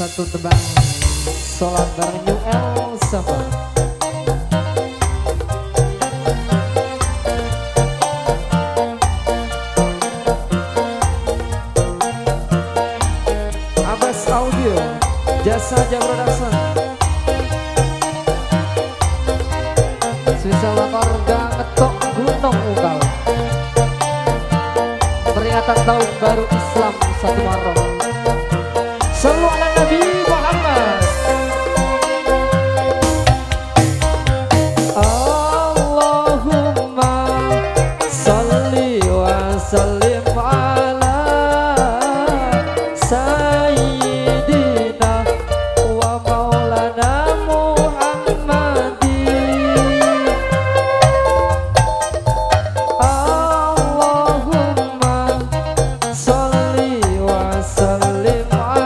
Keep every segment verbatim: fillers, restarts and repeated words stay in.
satu tebang sholat bareng U L Safa. Abbas Audio, Jasa Jam Production. Sisa warga ngetok gunung ukal. Peringatan tahun baru Islam satu Muharram. Sallu ala Nabi Muhammad. Allahumma salli wa sallim ala Sayyidina wa maulana Muhammadin. Allahumma salli wa sallim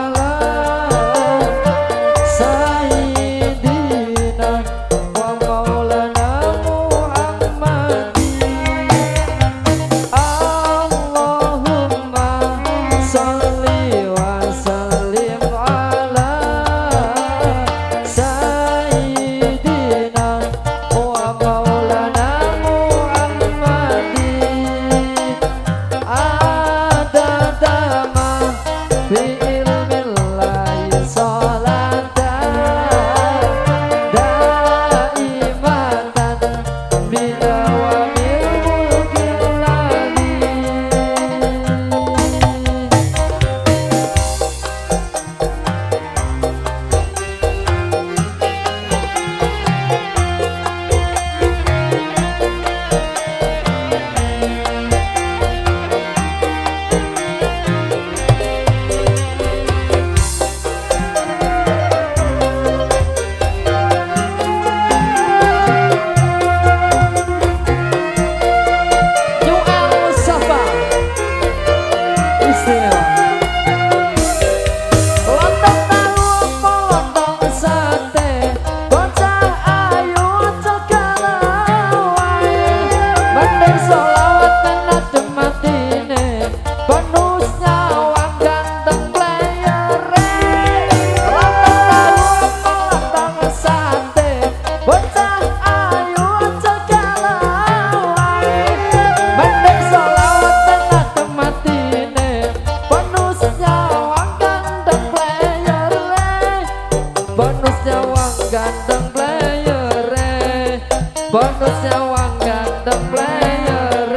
bonusnya wang ganteng player, bonusnya wang ganteng player.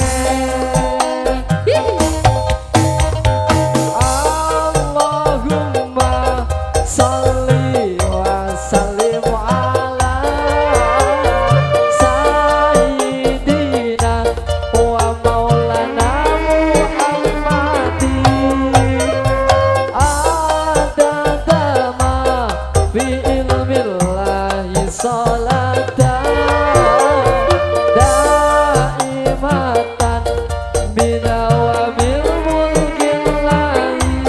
Allahumma sholli wa sallim ala Sayyidina wa maulana Muhammadin. Adada ma fi ilmillahi sholatan daimatan bidawamil mulkil lain.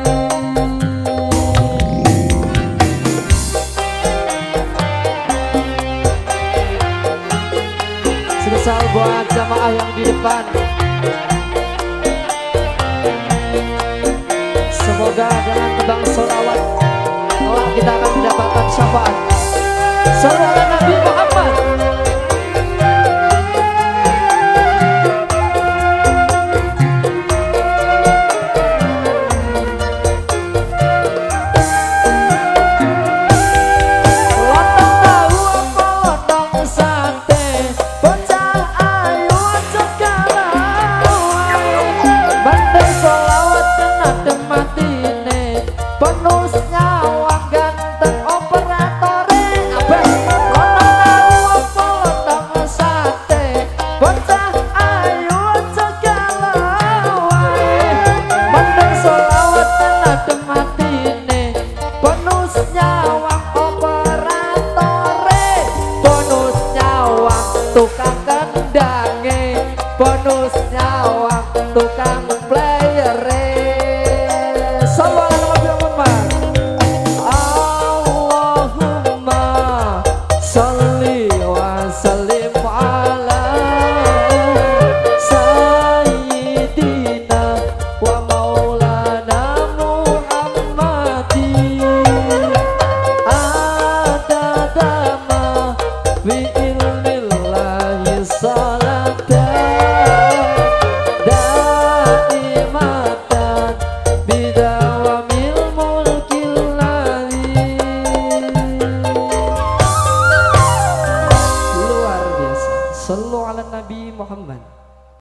Spesial buat jamaah yang di depan. Semoga dengan tebang sholat